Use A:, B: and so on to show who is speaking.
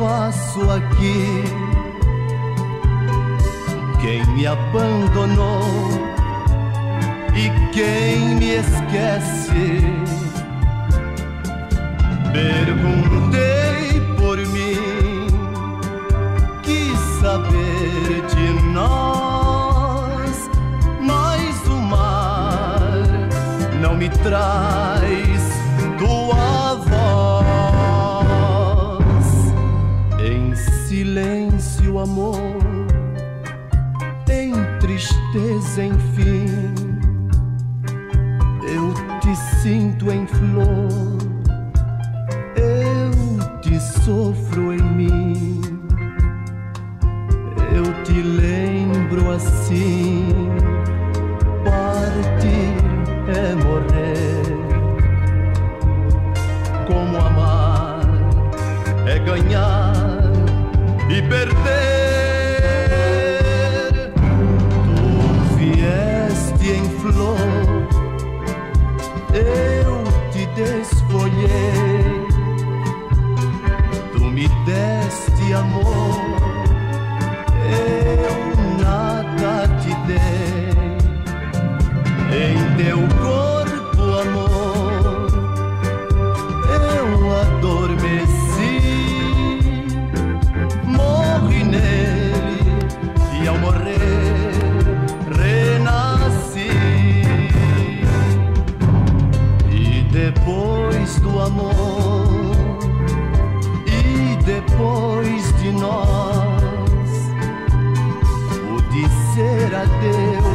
A: faço aqui? Quem me abandonou e quem me esquece? Perguntei por mim, quis saber de nós, mas o mar não me traz tua voz. Em silêncio, amor, em tristeza, enfim, eu te sinto em flor, eu te sofro em mim. Eu te lembro assim, partir é morrer. Como amar é ganhar e perder. Tu vieste em flor, eu te desfolhei. Tu me deste amor, eu nada te dei. Em teu corpo, amor, eu adormeci. Morri nele e ao morrer renasci. E depois do amor, e depois de nós, pude ser adeus